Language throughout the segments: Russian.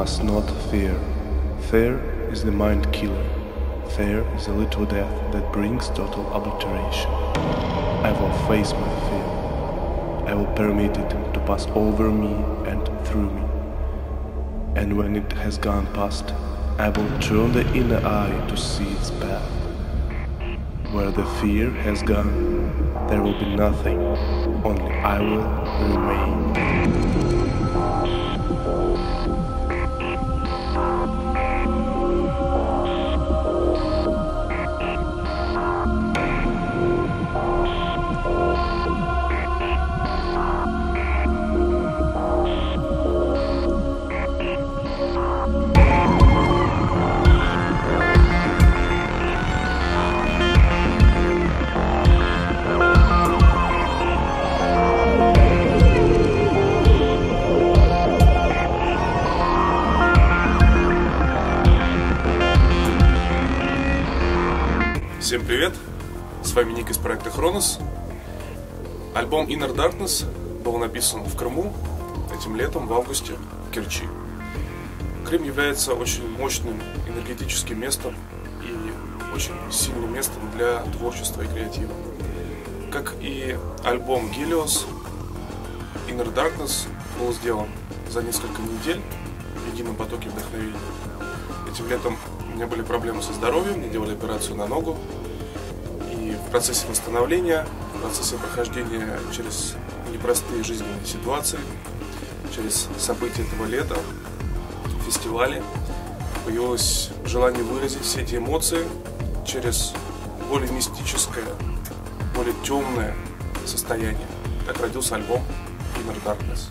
must not fear. Fear is the mind killer. Fear is a little death that brings total obliteration. I will face my fear. I will permit it to pass over me and through me. And when it has gone past, I will turn the inner eye to see its path. Where the fear has gone, there will be nothing, only I will remain. Всем привет! С вами Ник из проекта Хронос. Альбом Inner Darkness был написан в Крыму этим летом, в августе, в Керчи. Крым является очень мощным энергетическим местом и очень сильным местом для творчества и креатива. Как и альбом Helios, Inner Darkness был сделан за несколько недель в едином потоке вдохновения. Этим летом у меня были проблемы со здоровьем, мне делали операцию на ногу. И в процессе восстановления, в процессе прохождения через непростые жизненные ситуации, через события этого лета, фестивали, появилось желание выразить все эти эмоции через более мистическое, более темное состояние. Так родился альбом Inner Darkness.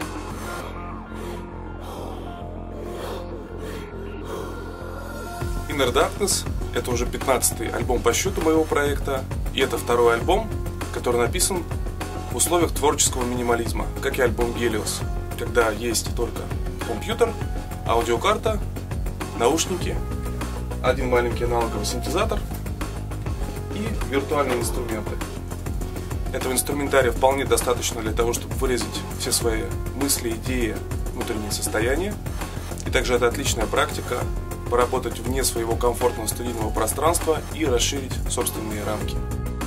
Inner Darkness — это уже 15-й альбом по счету моего проекта, и это второй альбом, который написан в условиях творческого минимализма, как и альбом Helios, когда есть только компьютер, аудиокарта, наушники, один маленький аналоговый синтезатор и виртуальные инструменты. Этого инструментария вполне достаточно для того, чтобы выразить все свои мысли, идеи, внутренние состояния, и также это отличная практика поработать вне своего комфортного студийного пространства и расширить собственные рамки.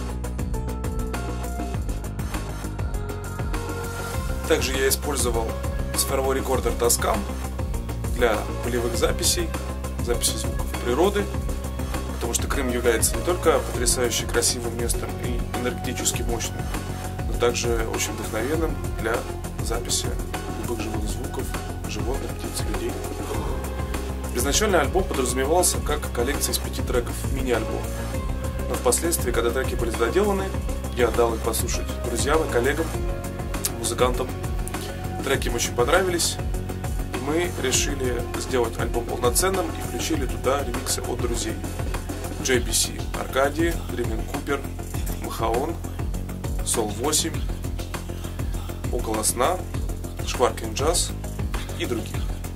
Также я использовал цифровой рекордер Tascam для полевых записей, записи звуков природы, потому что Крым является не только потрясающе красивым местом и энергетически мощным, но также очень вдохновенным для записи любых живых звуков, животных, птиц, людей. Изначально альбом подразумевался как коллекция из 5 треков, мини-альбом. Но впоследствии, когда треки были доделаны, я отдал их послушать друзьям и коллегам, музыкантам. Треки им очень понравились, и мы решили сделать альбом полноценным и включили туда ремиксы от друзей. JBC Аркадий, Дремин Купер, Махаон, Сол 8, Около сна, Шкваркин Джаз и других.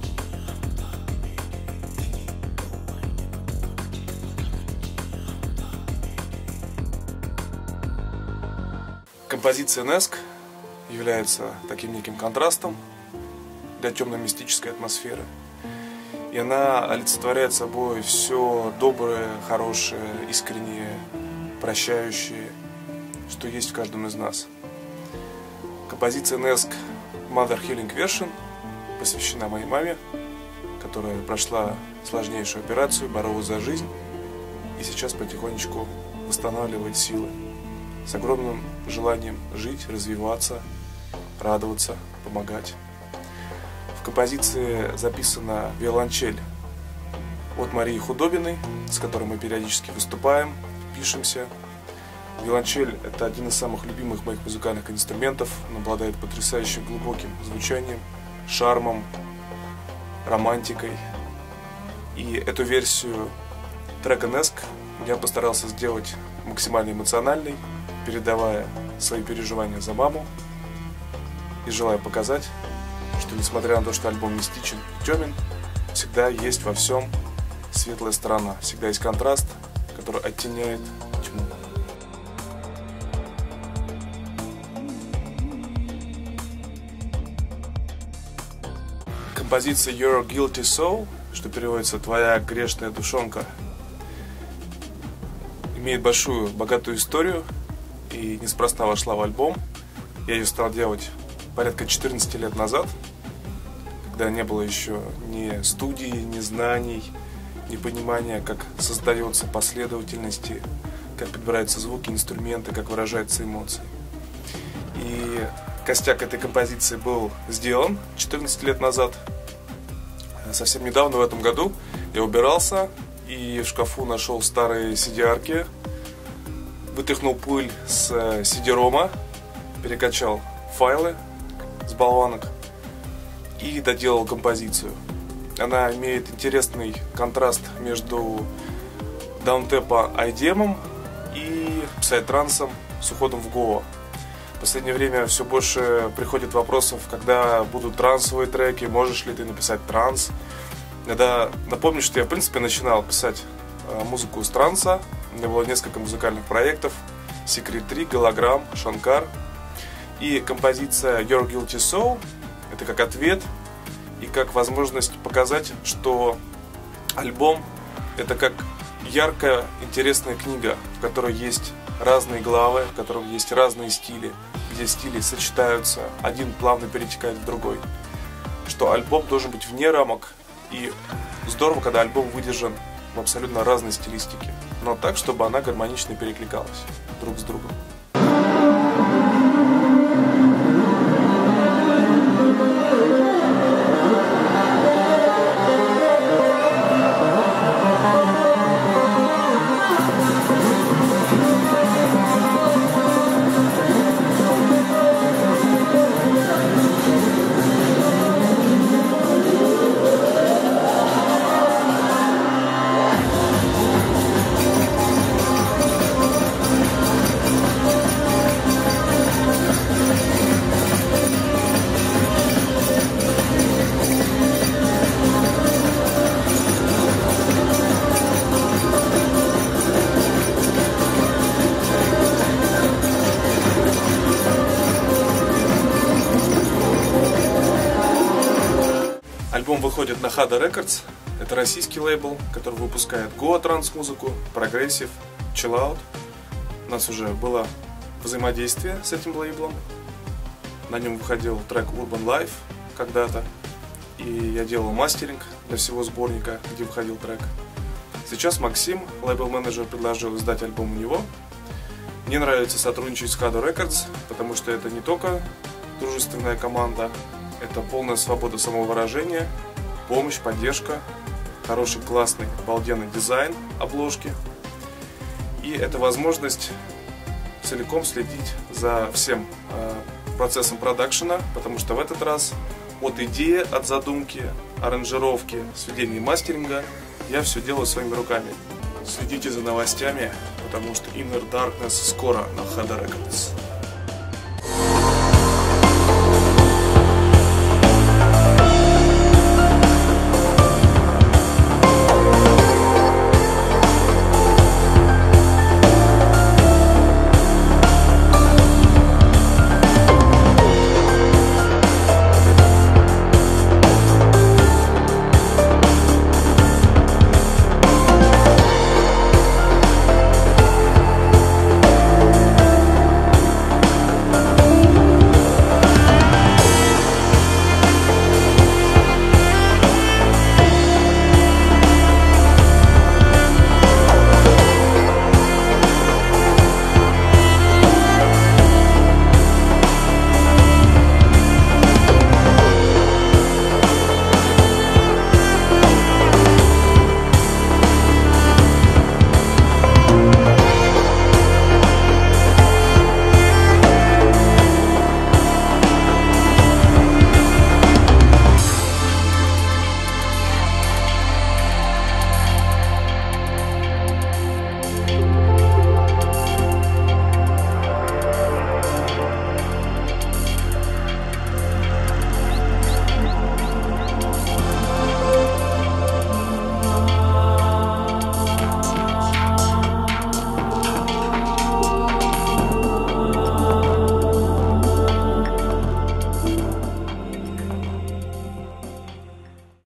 Композиция Nesk является таким неким контрастом для темно-мистической атмосферы. И она олицетворяет собой все доброе, хорошее, искреннее, прощающее, что есть в каждом из нас. Композиция Nesk Mother Healing Version посвящена моей маме, которая прошла сложнейшую операцию, боролась за жизнь и сейчас потихонечку восстанавливает силы, с огромным желанием жить, развиваться, радоваться, помогать. В композиции записана виолончель от Марии Худобиной, с которой мы периодически выступаем, пишемся. Виолончель — это один из самых любимых моих музыкальных инструментов. Он обладает потрясающим глубоким звучанием, шармом, романтикой. И эту версию трека Nesk я постарался сделать максимально эмоциональной, передавая свои переживания за маму и желая показать, что несмотря на то, что альбом мистичен и темен, всегда есть во всем светлая сторона, всегда есть контраст, который оттеняет тьму. Композиция Your Guilty Soul, что переводится «Твоя грешная душонка», имеет большую, богатую историю и неспроста вошла в альбом. Я ее стал делать порядка 14 лет назад, когда не было еще ни студии, ни знаний, ни понимания, как создается последовательности, как подбираются звуки, инструменты, как выражаются эмоции. И костяк этой композиции был сделан 14 лет назад. Совсем недавно, в этом году, я убирался и в шкафу нашел старые CD-арки, вытряхнул пыль с CD-рома, перекачал файлы с болванок и доделал композицию. Она имеет интересный контраст между даунтемпо IDM и псай-трансом с уходом в Гоа. В последнее время все больше приходит вопросов, когда будут трансовые треки, можешь ли ты написать транс. Надо напомнить, что я в принципе начинал писать музыку с транса. У меня было несколько музыкальных проектов: Secret 3, Голограмм, Шанкар. И композиция Your Guilty Soul — это как ответ и как возможность показать, что альбом — это как яркая, интересная книга, в которой есть разные главы, в которой есть разные стили, где стили сочетаются, один плавно перетекает в другой. Что альбом должен быть вне рамок, и здорово, когда альбом выдержан в абсолютно разной стилистике, но так, чтобы она гармонично перекликалась друг с другом. Альбом выходит на Hada Records. Это российский лейбл, который выпускает Goa транс-музыку, прогрессив, чиллаут. У нас уже было взаимодействие с этим лейблом. На нем выходил трек Urban Life когда-то. И я делал мастеринг для всего сборника, где выходил трек. Сейчас Максим, лейбл-менеджер, предложил издать альбом у него. Мне нравится сотрудничать с Hada Records, потому что это не только дружественная команда, это полная свобода самовыражения, помощь, поддержка, хороший, классный, обалденный дизайн обложки. И это возможность целиком следить за всем процессом продакшена, потому что в этот раз от идеи, от задумки, аранжировки, сведения и мастеринга я все делаю своими руками. Следите за новостями, потому что Inner Darkness скоро на Hada Records.